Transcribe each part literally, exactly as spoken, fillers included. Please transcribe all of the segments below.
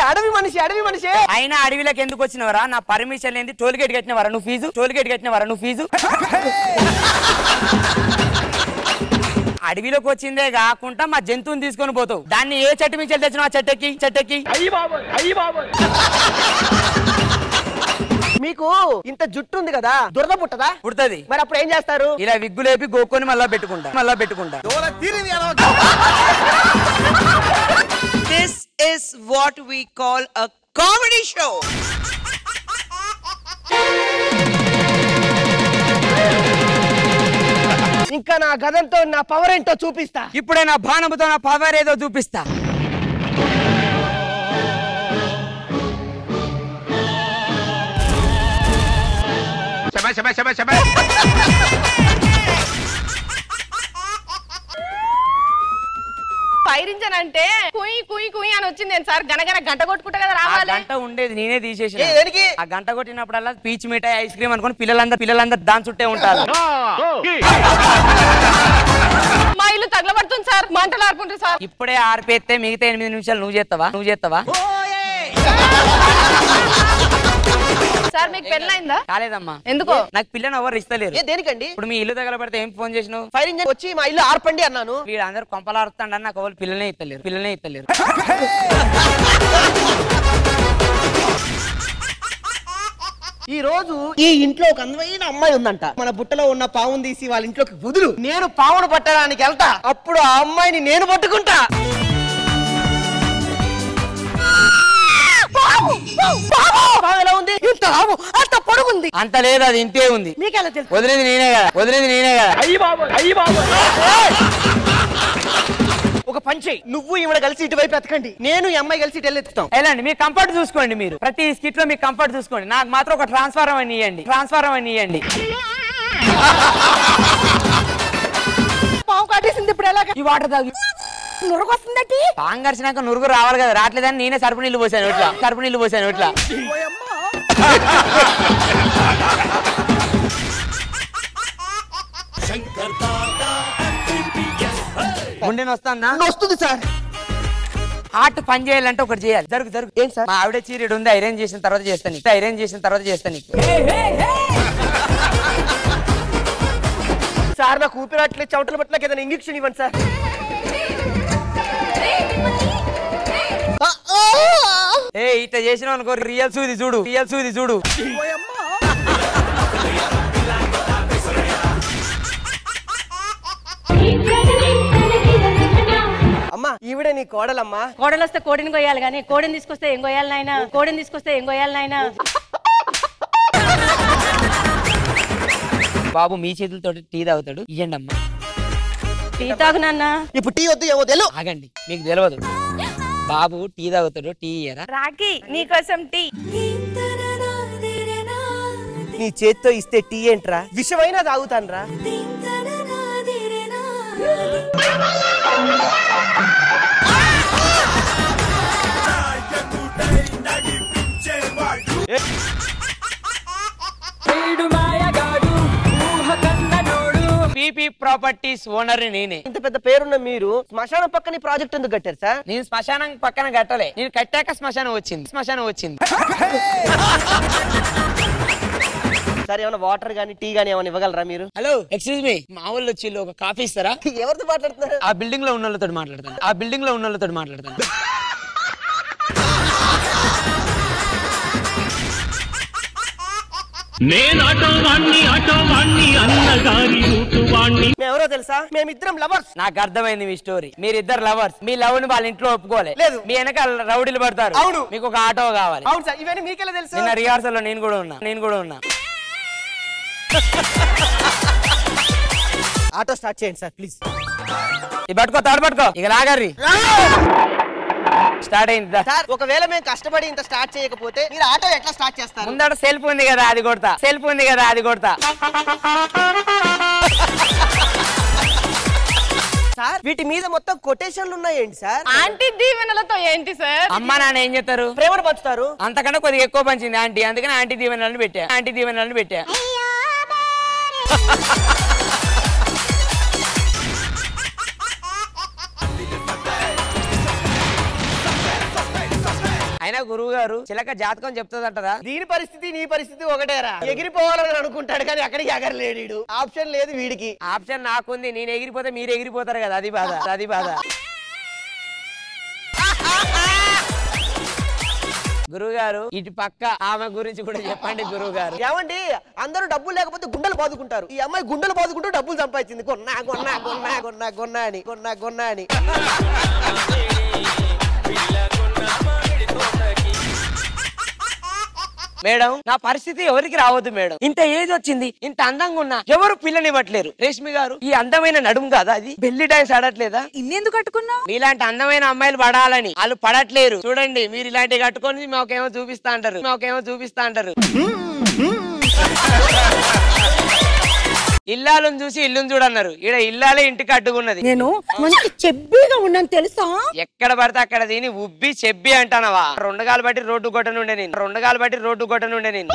అడవి మనిషి అడవి మనిషి. అయినా అడవిలోకి ఎందుకు వచ్చినవరా? నా పర్మిషన్ ఏంది? టోల్ గేట్ కట్టినవరా నువ్వు ఫీజు? టోల్ గేట్ కట్టినవరా నువ్వు ఫీజు? అడవిలోకి వచ్చిందే కాకుండా మా జంతువుని తీసుకొని పోతావు. దాన్ని ఏ చెట్టు మించి తెచ్చినావు? ఆ చెట్టెక్కి చెట్టెక్కి మీకు ఇంత జుట్టు ఉంది కదా, దురద పుట్టదా? పుడుతుంది. మరి అప్పుడు ఏం చేస్తారు? ఇలా విగ్గులేపి గోక్కొని మళ్ళా పెట్టుకుంటా మళ్ళా పెట్టుకుంటా This is what we call a comedy show. ఇంకా నా గదంతో నా పవర్ ఏంటో చూపిస్తా. ఇప్పుడే నా బాణముతో నా పవర్ ఏదో చూపిస్తా. ఫైర్ ఇంజన్ అంటే కుయ్ కుయ్ కుయ్ అని వచ్చింది సార్. గనగన గంట కొట్టుకుంటా కదా రావాలి. గంట ఉండేది నేనే తీసేసి. దేనికి? ఆ గంట కొట్టినప్పుడల్లా పీచ్ మిఠాయి ఐస్ క్రీమ్ అనుకుని పిల్లలందరూ పిల్లలందరూ దాని చుట్టే ఉంటారు. మా ఇల్లు తగలబడుతుంది సార్, మంటలు ఆడుకుంటుంది సార్. ఇప్పుడే ఆర్పేస్తే మిగతా ఎనిమిది నిమిషాలు నువ్వు చేస్తావా? నువ్వు చేస్తావా? సార్ మీకు పెళ్ళైందా? కాలేదమ్మా. ఎందుకో? నాకు పిల్లని ఎవరు ఇస్తలేరు. దేనికండి? ఇప్పుడు మీ ఇల్లు తగలబడితే ఏం ఫోన్ చేసినావు? ఫైర్ ఇంజన్ వచ్చి మా ఇల్లు ఆర్పండి అన్నాను. వీడు అందరు కొంపలాడుతాడని నాకు ఎవరు పిల్లనే ఇస్తలేరు పిల్లనే ఇస్తలేరు ఈ రోజు ఈ ఇంట్లో ఒక అందమైన అమ్మాయి ఉందంట. మన బుట్టలో ఉన్న పావును తీసి వాళ్ళ ఇంట్లోకి వదులు, నేను పావును పట్టడానికి వెళ్తా. అప్పుడు ఆ అమ్మాయిని నేను పట్టుకుంటా. అంత పొడుగుంది. అంత లేదు, అది ఇంతే ఉంది. మీకెలా తెలుసు? వదిలేది నేనే కదా వదిలేది నేనే కదా ఒక పంచే, నువ్వు ఈవిడ కలిసి ఇటువైపు ఎత్తకండి, నేను ఈ అమ్మాయి కలిసి ఇటు వెళ్ళెత్తుతాం. వెళ్ళండి. మీ కంఫర్ట్ చూసుకోండి. మీరు ప్రతి స్కిట్ లో మీ కంఫర్ట్ చూసుకోండి. నాకు మాత్రం ఒక ట్రాన్స్ఫార్మర్ అని ఇవ్వండి. ట్రాన్స్ఫార్మర్ అని ఇవ్వండి. పావు కాటేసింది. ఇప్పుడు ఎలాగ? ఈ వాటర్ తాగి నురుగు వస్తుందటి. పాంగర్చినాక నురుగు రావాలి కదా, రావట్లేదని నేనే సరుపు నీళ్ళు పోసాను ఇట్లా సరుపు నీళ్ళు పోసాను ఇట్లా గుండెని వస్తుందా? వస్తుంది సార్. హార్ట్ పని చేయాలంటే ఒకటి చేయాలి. జరుగు జరుగు. ఏం సార్? మా ఆవిడ చీరెడ్ ఉంది, ఐరన్ చేసిన తర్వాత చేస్తాను నీకు. ఐరన్ చేసిన తర్వాత చేస్తాను నీకు. సార్ నాకు ఊపిరాట్లేదు, చవటలు పట్టలేక ఏదైనా ఇంజెక్షన్ ఇవ్వండి సార్. ఏ ఇట్లా చేసిన అనుకో, రియల్ సూది చూడు, రియల్ సూది చూడు. అమ్మా ఈవిడే నీ కోడలమ్మా. కోడలు వస్తే కోడిని కొయ్యాలి కానీ కోడిని తీసుకొస్తే ఏం కొయ్యాలి నాయనా? కోడిని తీసుకొస్తే ఏం కొయ్యాలి నాయనా? బాబు మీ చేతులతో టీ తాగుతాడు, ఇయ్యండి అమ్మా. టీ తాగు నాన్న. ఇప్పుడు టీ వద్దు, ఏమో తెలు. ఆగండి, మీకు తెలియదు. బాబు టీ తాగుతాడు, టీ ఇయ్యరా? రాఖీ నీకోసం టీ. నీ చేత్తో ఇస్తే టీ ఏంట్రా? విషమైనా తాగుతాన్రా. పీపీ ప్రాపర్టీస్ ఓనర్ నేనే. ఇంత పెద్ద పేరున్న మీరు శ్మశానం పక్కన ప్రాజెక్ట్ ఎందుకు కట్టారు సార్? నేను శ్మశానం పక్కన కట్టలే, నేను కట్టాక శ్మశానం వచ్చింది. శ్మశానం వచ్చింది. సార్ ఏమైనా వాటర్ గానీ టీ గానీ ఏమైనా ఇవ్వగలరా మీరు? హలో ఎక్స్క్యూజ్ మీ, మా వాళ్ళు వచ్చి ఒక కాఫీ ఇస్తారా? ఎవరితో మాట్లాడుతున్నారు? ఆ బిల్డింగ్ లో ఉన్న వాళ్ళతో మాట్లాడతాను. ఆ బిల్డింగ్ లో ఉన్న వాళ్ళతో మాట్లాడతాను. ఎవరో తెలుసా? మేమిద్దరం లవర్స్. నాకు అర్థమైంది మీ స్టోరీ. మీరిద్దరు లవర్స్. మీ లవ్ ని వాళ్ళ ఇంట్లో ఒప్పుకోలే. లేదు. మీ వెనక రౌడీలు పడతారు. అవును. మీకు ఒక ఆటో కావాలి. అవును సార్. ఇవన్నీ మీకెలా తెలుసు? నిన్న రిహార్సల్ లో నేను కూడా ఉన్నా నేను కూడా ఉన్నా ఆటో స్టార్ట్ చేయండి సార్ ప్లీజ్. ఇది పట్టుకో, తాడు పట్టుకో. ఇక లాగర్రి స్టార్ట్ అయింది. సార్ ఒకవేళ మేము కష్టపడి ఇంత స్టార్ట్ చేయకపోతే మీరు ఆటో ఎట్లా స్టార్ట్ చేస్తారు? ముందట సెల్ఫ్ ఉంది కదా, అది కొడతా. సెల్ఫ్ ఉంది కదా, అది కొడతా. సార్ వీటి మీద మొత్తం కొటేషన్లు ఉన్నాయండి సార్. ఆంటీ దీవెనలతో ఏంటి సార్? అమ్మ నాన్న ఏం చేస్తారు? ప్రేమను పంచుతారు. అంతకన్నా కొద్దిగా ఎక్కువ పంచింది ఆంటీ, అందుకని ఆంటీ దీవెనలను పెట్టా. ఆంటీ దీవెనలను పెట్టా. అయినా అయినా గురువు గారు చిలక జాతకం చెప్తుందంటదా? దీని పరిస్థితి నీ పరిస్థితి ఒకటేరా. ఎగిరిపోవాలని అనుకుంటాడు కానీ అక్కడికి ఎగరలేడు. ఆప్షన్ లేదు వీడికి. ఆప్షన్ నాకుంది. నేను ఎగిరిపోతే మీరు ఎగిరిపోతారు కదా, అది బాధ, అది బాధ. గురువు గారు ఇటు పక్క ఆమె గురించి కూడా చెప్పండి గురువు గారు. ఏమండి, అందరూ డబ్బులు లేకపోతే గుండెలు బాదుకుంటారు. ఈ అమ్మాయి గుండెలు బాదుకుంటూ డబ్బులు సంపాదించింది. కొన్నా కొన్నా కొన్నా కొన్నా కొన్నా అని కొన్నా కొన్నా అని మేడం, నా పరిస్థితి ఎవరికి రావద్దు మేడం. ఇంత ఏజ్ వచ్చింది, ఇంత అందంగా ఉన్నా ఎవరు పిల్లనివ్వట్లేరు. రేష్మి గారు, ఈ అందమైన నడుము కాదా అది? బెల్లి డాన్స్ ఆడట్లేదా? ఇన్నెందుకు కట్టుకున్నావు? మీలాంటి అందమైన అమ్మాయిలు పడాలని. వాళ్ళు పడట్లేరు. చూడండి, మీరు ఇలాంటివి కట్టుకొని మాకేమో చూపిస్తా అంటారు, మాకేమో చూపిస్తా అంటారు. ఇల్లాలను చూసి ఇల్లుని చూడన్నారు. ఈడ ఇల్లాలే ఇంటికి అడ్డుకున్నది. నేను మంచి చెబ్బీగా ఉన్నాను తెలుసా? ఎక్కడ పడితే అక్కడ దీని ఉబ్బి చెబ్బి అంటానవా? రెండు గాలు బట్టి రోడ్డు కొట్టనుండే నేను, రెండు గాలు బట్టి రోడ్డు కొట్టనుండే నేను.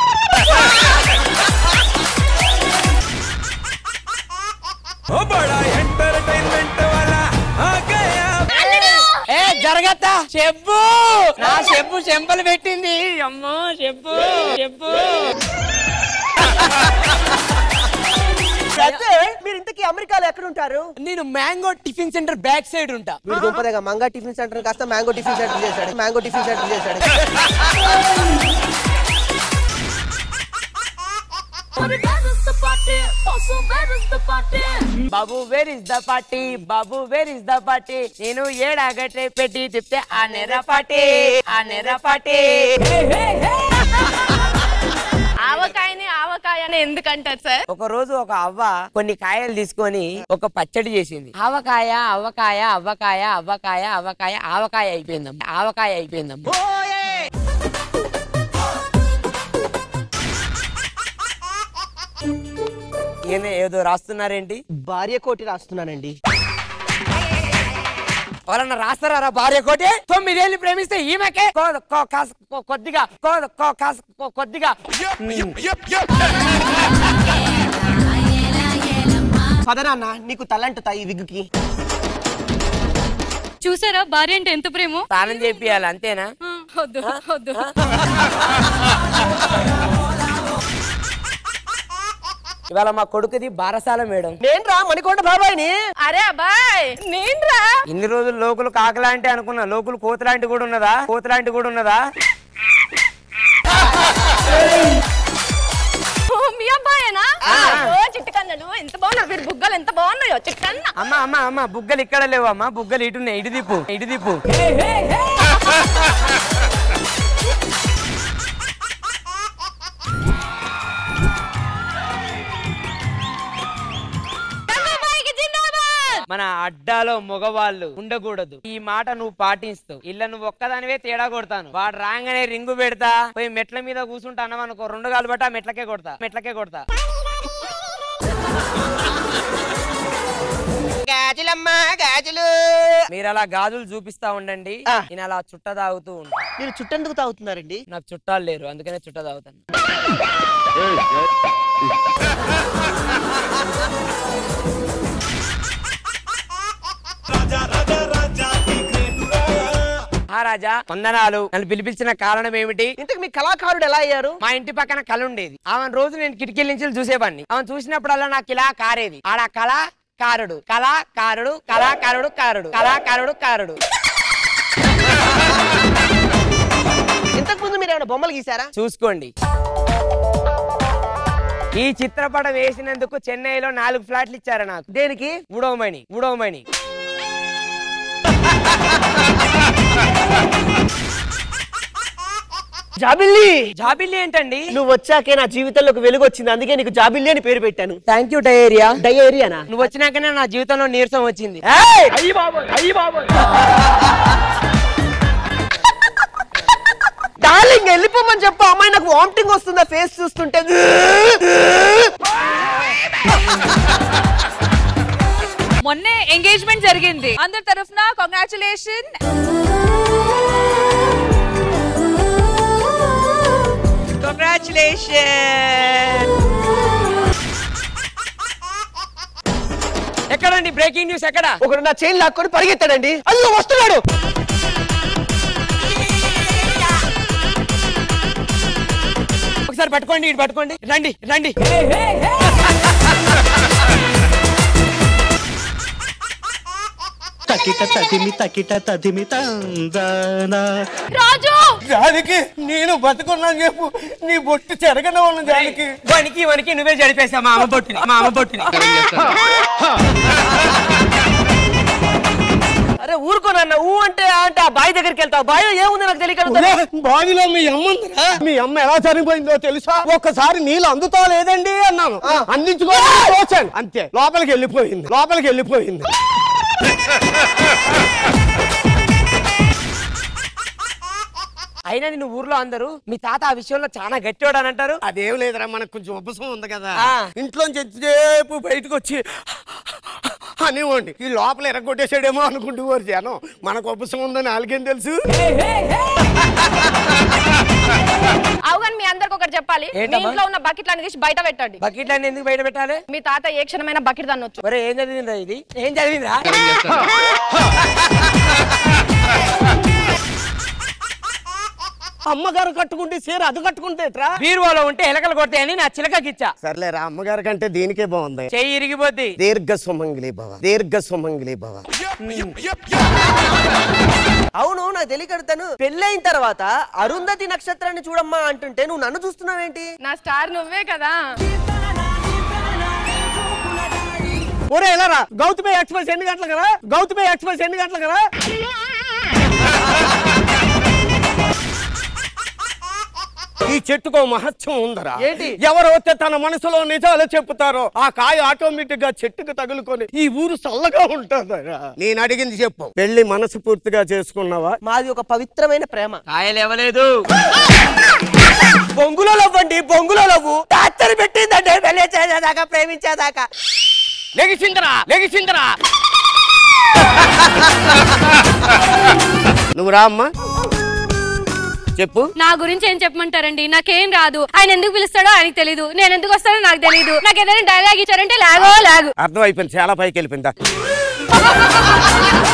ఏ జరగత్తా చెప్పు. నా చెప్పు చెంపలు పెట్టింది. అమ్మో చెప్పు చెప్పు. మీరు ఇంతకీ అమెరికాలో ఎక్కడ ఉంటారు? నేను mango tiffin centre back side ఉంటా. వీడు గొప్పదేగా మంగా టిఫిన్ సెంటర్ కాస్త మ్యాంగో టిఫిన్ సెంటర్ చేశాడు. మ్యాంగో టిఫిన్ సెంటర్ చేశాడు. బాబు వేర్ ఇస్ ద పార్టీ, బాబు వేర్ ఇస్ ద పార్టీ. నేను ఏడాగట్టే పెట్టి తిప్తే ఆ నెర్ర పార్టీ, ఆ నెర్ర పార్టీ. ఆవకాయని ఆవకాయ అని ఎందుకంటారు సార్? ఒక రోజు ఒక అవ్వ కొన్ని కాయలు తీసుకొని ఒక పచ్చడి చేసింది. ఆవకాయ అవ్వకాయ అవ్వకాయ అవ్వకాయ అవ్వకాయ ఆవకాయ అయిపోయిందమ్మ, ఆవకాయ అయిపోయిందమ్మ. ఈయన ఏదో రాస్తున్నారేంటి? భార్య కోటి రాస్తున్నానండి. ఎవరన్నా రాస్తారా భార్య కోటి? తొమ్మిదేళ్ళు ప్రేమిస్తే ఈమెకే కొద్దిగా కొద్దిగా. పదనాన్న, నీకు తలంటుతా ఈ విగ్గుకి. చూసారా భార్య అంటే ఎంత ప్రేమో? స్నానం చేపియాలి అంతేనా? వద్దు వద్దు. ఇవాళ మా కొడుకుది బారసాల మేడం. నేను రా మణికొండ బాబాయ్ని. అరే అబ్బాయ్ నేను రా. ఇన్ని రోజులు లోకులు కాకలాంటి అనుకున్నా, లోకులు కోతలాంటి కూడా ఉన్నదా? కోతలాంటి కూడా ఉన్నదా? మీ అబ్బాయేనా? చిట్టుకన్నలు ఎంత బాగున్నారు, వీరు బుగ్గలు ఎంత బాగున్నాయో చిట్టుకన్న. అమ్మా అమ్మా అమ్మా బుగ్గలు ఇక్కడ లేవు అమ్మా, బుగ్గలు ఇటున్నాయి. ఇటు దిప్పు, ఇటు దిప్పు. మన అడ్డాలో మగవాళ్ళు ఉండకూడదు. ఈ మాట నువ్వు పాటిస్తావు, ఇళ్ళ నువ్వు ఒక్కదానివే తేడా కొడతాను. వాడు రాగానే రింగు పెడతా, పోయి మెట్ల మీద కూర్చుంటా అన్నమనుకో, రెండు గాలు బట్ట మెట్లకే కొడతా, మెట్లకే కొడతా. గాజులమ్మా గాజులు. మీరు అలా గాజులు చూపిస్తా ఉండండి, నేను అలా చుట్ట తాగుతూ ఉంటా. మీరు చుట్టెందుకు తాగుతున్నారండి? నాకు చుట్టాలు లేరు, అందుకనే చుట్ట తాగుతాను. రాజా వందనాలు. నన్ను పిలిపించిన కారణం ఏమిటి? ఇంతకు మీ కళాకారుడు ఎలా అయ్యారు? మా ఇంటి పక్కన కళ ఉండేది. ఆమె రోజు నేను కిటికీల నుంచి చూసేవాడిని. ఆమె చూసినప్పుడల్లా నాకు ఇలా కారేది. ఆడ కళాకారుడు కళాకారుడు కళాకారుడు కారుడు కళాకారుడు కారుడు. ఇంతకు ముందు మీరు ఏమైనా బొమ్మలు గీసారా? చూసుకోండి. ఈ చిత్రపటం వేసినందుకు చెన్నైలో నాలుగు ఫ్లాట్లు ఇచ్చారు నాకు. దేనికి? మూడవమణి మూడవమణి జాబిల్లి. జాబిల్లి ఏంటండి? నువ్వు వచ్చాకే నా జీవితంలోకి వెలుగు వచ్చింది, అందుకే నీకు జాబిల్లి అని పేరు పెట్టాను. Thank you diarrhoea. డయేరియానా? నువ్వు వచ్చినాకనే నా జీవితంలో నీరసం వచ్చింది. డార్లింగ్ వెళ్ళిపోమని చెప్పు. అమ్మాయి నాకు వామిటింగ్ వస్తుందా ఫేస్ చూస్తుంటే? మొన్నే ఎంగేజ్మెంట్ జరిగింది, అందరి తరఫున కంగ్రాచులేషన్. కంగ్రాచులేషన్. ఎక్కడండి బ్రేకింగ్ న్యూస్? ఎక్కడ? ఒకడు నా చైన్ లాక్కొని పరిగెత్తాడండి. అయ్యో వస్తున్నాడు. ఒకసారి పట్టుకోండి ఇటు పట్టుకోండి రండి రండి తకిట తదిమి తకిట తదిమి తందానా రాజు జానకి నేను బతుకున్నాను చెప్పు నీ బొట్టు చెరగనే ఉన్న జానకి వనికి వనికి నువ్వే జడిపేసా మా అమ్మ బొట్టుని మా అమ్మ బొట్టుని అరే ఊరుకోనన్న ఊ అంటే అంటే ఆ బావి దగ్గరికి వెళ్తావు బావి ఏముంది నాకు తెలియక బావిలో మీ అమ్మ ఉందిరా మీ అమ్మ ఎలా చనిపోయిందో తెలుసా ఒక్కసారి నీళ్ళు అందుతా లేదండి అన్నాను అందించుకోవాలి అంతే లోపలికి వెళ్ళిపోయింది లోపలికి వెళ్ళిపోయింది అయినా నిన్ను ఊర్లో అందరూ మీ తాత ఆ విషయంలో చాలా గట్టివాడు అని అంటారు. అదేం లేదురా మనకు కొంచెం ఉపసం ఉంది కదా ఆ. ఇంట్లోంచి ఎంతసేపు బయటకు వచ్చి అనివ్వండి ఈ లోపల ఎరగొట్టేసాడేమో అనుకుంటూ వారు జనం మనకు ఉపసం ఉందని వాళ్ళకేం తెలుసు. అవును మీ అందరికి ఒకటి చెప్పాలి మీ ఇంట్లో ఉన్న బకెట్లన్నీ తీసి బయట పెట్టండి. బకెట్లన్నీ ఎందుకు బయట పెట్టాలి? మీ తాత ఏ క్షణమైన బకెట్ దన్నొచ్చు. ఒరే ఏం చదివిందా ఇది ఏం చదివిందా? అమ్మగారు కట్టుకుంటే చీర అది కట్టుకుంటే బీరువాలో ఉంటే ఎలకలు కొడతాయని నా చిలకకిచ్చా. సర్లేరా అమ్మగారి కంటే దీనికే బాగుంది. చెయ్యి ఇరిగిపోద్ది. దీర్ఘ సుమంగిలి భవ దీర్ఘ సుమంగిలి భవ. అవును నాకు తెలియకడతాను పెళ్ళైన తర్వాత అరుంధతి నక్షత్రాన్ని చూడమ్మా అంటుంటే నువ్వు నన్ను చూస్తున్నావేంటి? నా స్టార్ నువ్వే కదా. ఒరే ఎలా రా గౌతమి ఎక్స్ప్రెస్ ఎన్ని గంటలు కదా గౌతమి ఎక్స్ప్రెస్ ఎన్ని గంటలు కదా. ఈ చెట్టుకో మహత్యం ఉందరా. ఏంటి? ఎవరైతే తన మనసులో నిజాలు చెప్పుతారో ఆ కాయ ఆటోమేటిక్ గా చెట్టుకు తగులుకొని ఈ ఊరు చల్లగా ఉంటుందరా. నేను అడిగింది చెప్పు పెళ్లి మనసు పూర్తిగా చేసుకున్నావా? మాది ఒక పవిత్రమైన ప్రేమ. కాయలు ఇవ్వలేదు. బొంగులో లవ్వండి బొంగులో లవ్వు టార్చర్ పెట్టిందంటే వెళ్ళేదాకా ప్రేమించేదాకా. లెగిసిందరా లెగిసిందరా నువ్వు రా అమ్మా చెప్పు. నా గురించి ఏం చెప్పమంటారండి? నాకేం రాదు. ఆయన ఎందుకు పిలుస్తాడో ఆయనకు తెలీదు, నేను ఎందుకు వస్తాడో నాకు తెలీదు. నాకు ఏదైనా డైలాగ్ ఇచ్చారంటే లాగో లాగు. అర్థం అయిపోయింది చాలా పైకి వెళ్ళిపోయిందా.